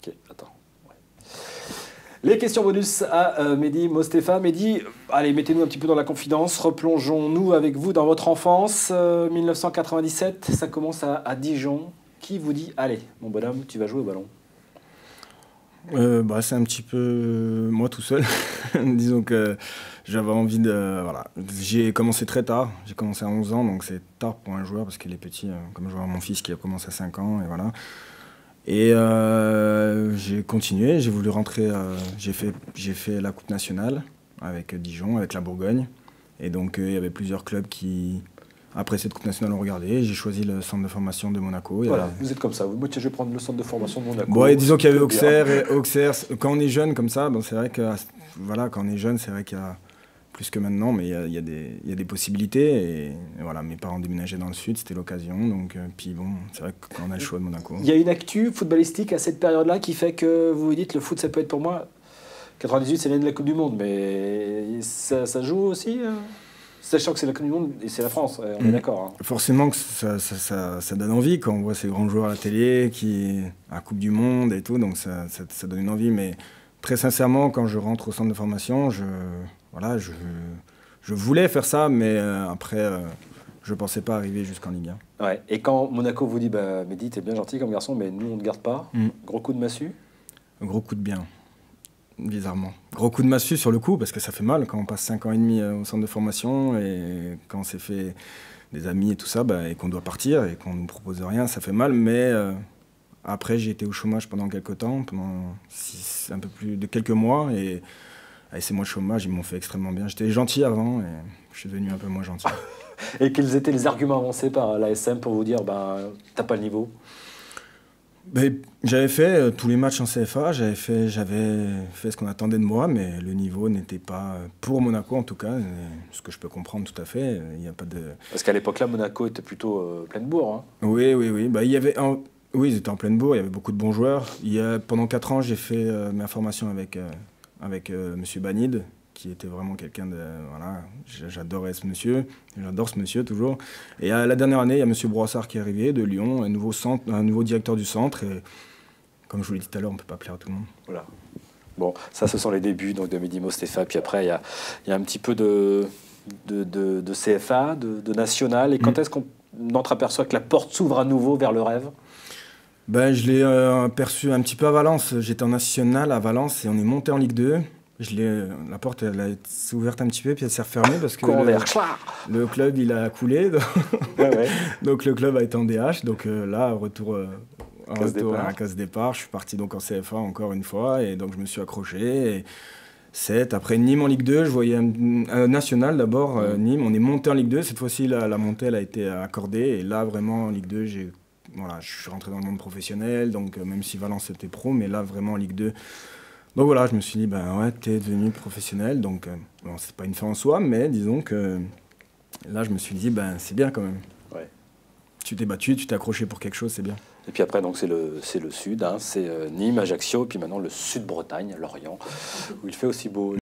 Ok, attends. Ouais. Les questions bonus à Mehdi Mostefa. Mehdi, allez, mettez-nous un petit peu dans la confidence. Replongeons-nous avec vous dans votre enfance. 1997, ça commence à Dijon. Qui vous dit, allez, mon bonhomme, tu vas jouer au ballon? C'est un petit peu moi tout seul. Disons que j'avais envie de... Voilà. J'ai commencé très tard. J'ai commencé à 11 ans, donc c'est tard pour un joueur parce qu'il est petit. Comme je vois mon fils qui a commencé à 5 ans, et voilà. Et j'ai continué, j'ai voulu rentrer... j'ai fait la Coupe nationale avec Dijon, avec la Bourgogne. Et donc il y avait plusieurs clubs qui... Après cette Coupe nationale, on regardait. J'ai choisi le centre de formation de Monaco. Voilà, vous êtes comme ça. Vous, tiens, je vais prendre le centre de formation de Monaco. Bon, et disons qu'il y avait Auxerre. Et Auxerre, quand on est jeune comme ça, bon, c'est vrai que voilà, quand on est jeune, c'est vrai qu'il y a plus que maintenant, mais il y a des possibilités. Et voilà, mes parents déménageaient dans le sud, c'était l'occasion. Donc, puis bon, c'est vrai que quand on a le choix de Monaco. Il y a une actu footballistique à cette période-là qui fait que vous vous dites le foot, ça peut être pour moi. 98, c'est l'année de la Coupe du Monde, mais ça joue aussi sachant que c'est la Coupe du Monde et c'est la France, on est d'accord. Hein. Forcément que ça donne envie quand on voit ces grands joueurs à la télé qui à la Coupe du Monde et tout, donc ça donne une envie. Mais très sincèrement, quand je rentre au centre de formation, je voulais faire ça, mais après, je ne pensais pas arriver jusqu'en Ligue 1. Ouais. Et quand Monaco vous dit, bah, Mehdi, t'es bien gentil comme garçon, mais nous, on ne te garde pas, gros coup de massue? Gros coup de bien. Bizarrement. Gros coup de massue sur le coup, parce que ça fait mal quand on passe 5 ans et demi au centre de formation et quand on s'est fait des amis et tout ça, et qu'on doit partir et qu'on ne nous propose rien, ça fait mal. Mais après, j'ai été au chômage pendant quelques temps, pendant un peu plus de quelques mois. Et avec ces mois de chômage, ils m'ont fait extrêmement bien. J'étais gentil avant et je suis devenu un peu moins gentil. Et quels étaient les arguments avancés par l'ASM pour vous dire, t'as pas le niveau? J'avais fait tous les matchs en CFA, j'avais fait ce qu'on attendait de moi, mais le niveau n'était pas, pour Monaco en tout cas, ce que je peux comprendre tout à fait. Il y a pas de... Parce qu'à l'époque-là, Monaco était plutôt pleine bourre. Hein. Oui. Oui, ils étaient en pleine bourre, il y avait beaucoup de bons joueurs. Pendant 4 ans, j'ai fait ma formation avec M. Banide, qui était vraiment quelqu'un de... Voilà, j'adore ce monsieur toujours. Et la dernière année, il y a M. Broissard qui est arrivé de Lyon, un nouveau directeur du centre. Et comme je vous l'ai dit tout à l'heure, on ne peut pas plaire à tout le monde. Voilà. Bon, ça, ce sont les débuts donc, de Mehdi Mostefa. Puis après, il y a un petit peu de CFA, de national. Et quand est-ce qu'on entreaperçoit que la porte s'ouvre à nouveau vers le rêve? Je l'ai aperçu un petit peu à Valence. J'étais en national à Valence et on est monté en Ligue 2. La porte s'est ouverte un petit peu puis elle s'est refermée parce que le club il a coulé donc le club a été en DH, donc là retour à la case départ. Je suis parti donc en CFA encore une fois et donc je me suis accroché et après Nîmes en Ligue 2, je voyais un national d'abord. Nîmes, on est monté en Ligue 2, cette fois-ci la montée elle a été accordée et là vraiment en Ligue 2 je suis rentré dans le monde professionnel, donc même si Valence était pro, mais là vraiment en Ligue 2. Donc voilà, je me suis dit, t'es devenu professionnel, donc c'est pas une fin en soi, mais disons que là, je me suis dit, c'est bien quand même. Ouais. Tu t'es battu, tu t'es accroché pour quelque chose, c'est bien. Et puis après, donc c'est le sud, hein, c'est Nîmes, Ajaccio, et puis maintenant le sud-Bretagne, Lorient, où il fait aussi beau.